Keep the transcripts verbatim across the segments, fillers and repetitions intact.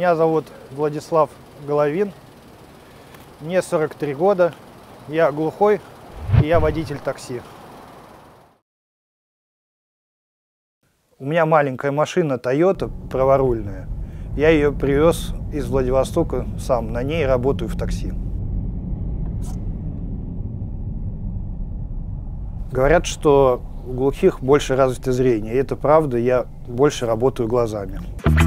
Меня зовут Владислав Головин, мне сорок три года, я глухой и я водитель такси. У меня маленькая машина Toyota праворульная. Я ее привез из Владивостока сам, на ней работаю в такси. Говорят, что у глухих больше развито зрение, и это правда, я больше работаю глазами.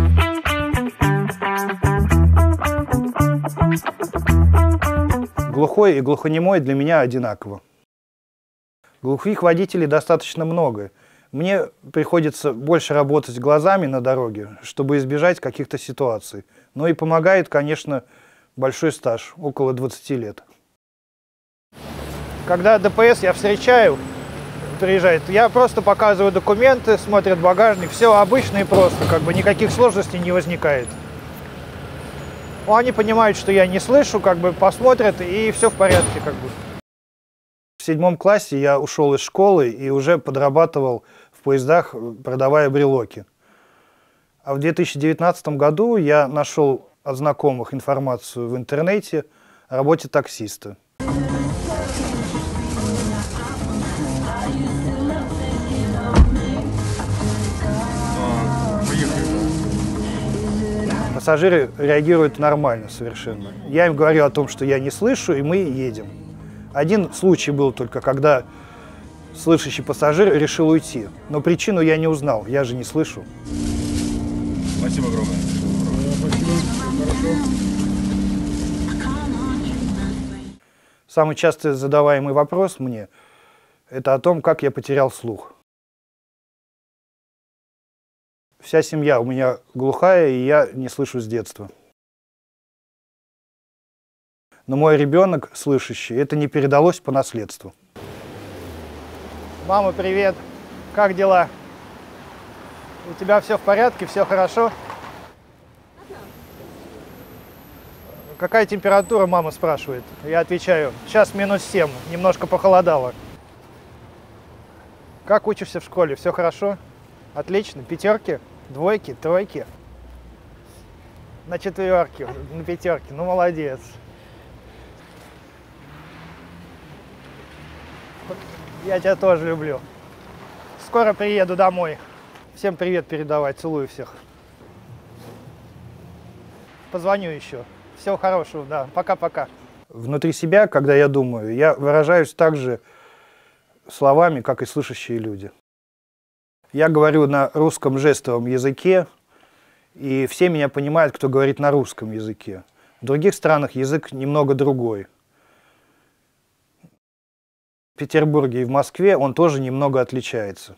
Глухой и глухонемой для меня одинаково. Глухих водителей достаточно много. Мне приходится больше работать глазами на дороге, чтобы избежать каких-то ситуаций. Но и помогает, конечно, большой стаж, около двадцати лет. Когда ДПС я встречаю, приезжает, я просто показываю документы, смотрят багажник, все обычно и просто, как бы никаких сложностей не возникает. Ну, они понимают, что я не слышу, как бы посмотрят, и все в порядке, как бы. В седьмом классе я ушел из школы и уже подрабатывал в поездах, продавая брелоки. А в две тысячи девятнадцатом году я нашел от знакомых информацию в интернете о работе таксиста. Пассажиры реагируют нормально совершенно. Я им говорю о том, что я не слышу, и мы едем. Один случай был только, когда слышащий пассажир решил уйти. Но причину я не узнал, я же не слышу. Спасибо огромное. Самый часто задаваемый вопрос мне – это о том, как я потерял слух. Вся семья у меня глухая, и я не слышу с детства. Но мой ребенок слышащий, это не передалось по наследству. Мама, привет! Как дела? У тебя все в порядке, все хорошо? Какая температура, мама спрашивает. Я отвечаю, сейчас минус семь, немножко похолодало. Как учишься в школе, все хорошо? Отлично, пятерки, двойки, тройки? На четверке, на пятерке, ну молодец. Я тебя тоже люблю. Скоро приеду домой. Всем привет передавай, целую всех. Позвоню еще. Всего хорошего, да. Пока-пока. Внутри себя, когда я думаю, я выражаюсь так же словами, как и слышащие люди. Я говорю на русском жестовом языке, и все меня понимают, кто говорит на русском языке. В других странах язык немного другой. В Петербурге и в Москве он тоже немного отличается.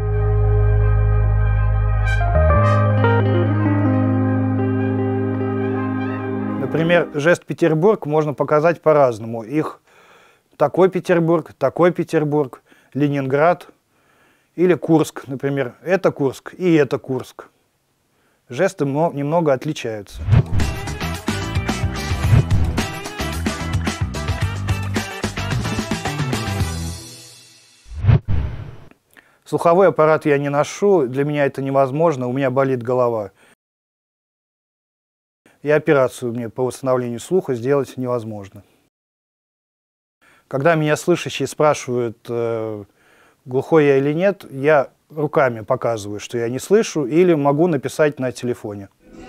Например, жест Петербург можно показать по-разному. Их такой Петербург, такой Петербург, Ленинград или Курск, например. Это Курск и это Курск. Жесты немного отличаются. Слуховой аппарат я не ношу, для меня это невозможно, у меня болит голова. И операцию мне по восстановлению слуха сделать невозможно. Когда меня слышащие спрашивают, э, глухой я или нет, я руками показываю, что я не слышу, или могу написать на телефоне.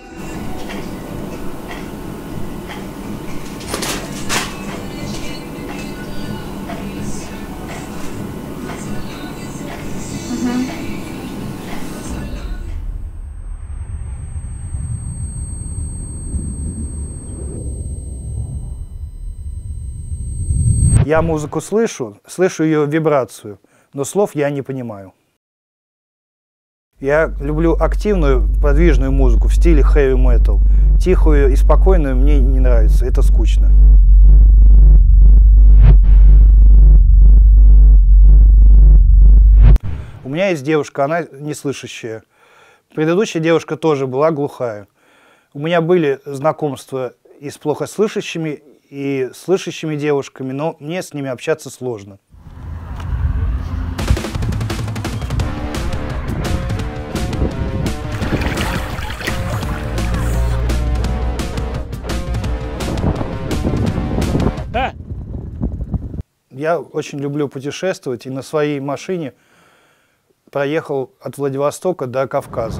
Я музыку слышу, слышу ее вибрацию, но слов я не понимаю. Я люблю активную, подвижную музыку в стиле heavy metal. Тихую и спокойную мне не нравится, это скучно. У меня есть девушка, она неслышащая. Предыдущая девушка тоже была глухая. У меня были знакомства и с плохо слышащими, и слышащими девушками, но мне с ними общаться сложно. Я очень люблю путешествовать и на своей машине проехал от Владивостока до Кавказа.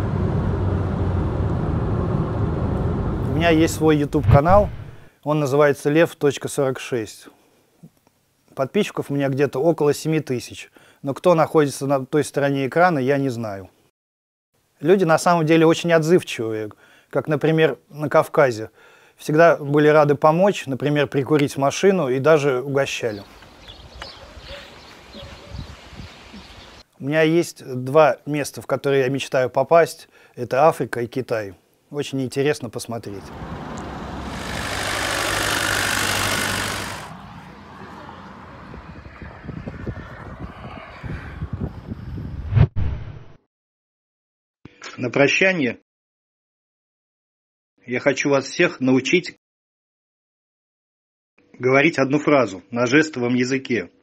У меня есть свой YouTube-канал, он называется лев точка сорок шесть. Подписчиков у меня где-то около семи тысяч, но кто находится на той стороне экрана, я не знаю. Люди на самом деле очень отзывчивые, как, например, на Кавказе. Всегда были рады помочь, например, прикурить машину и даже угощали. У меня есть два места, в которые я мечтаю попасть. Это Африка и Китай. Очень интересно посмотреть. На прощание я хочу вас всех научить говорить одну фразу на жестовом языке.